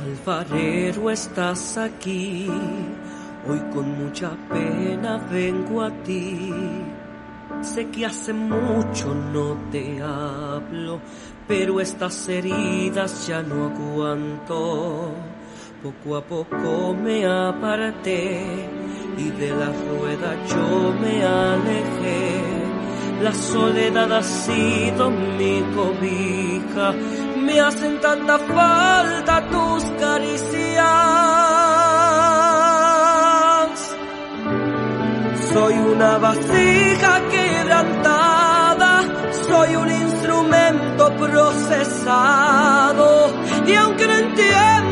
Alfarero, estás aquí, hoy con mucha pena vengo a ti. Sé que hace mucho no te hablo, pero estas heridas ya no aguanto. Poco a poco me aparté y de la rueda yo me alejé. La soledad ha sido mi cobija, me hacen tanta falta tus caricias. Soy una vasija quebrantada, soy un instrumento procesado, y aunque no entiendo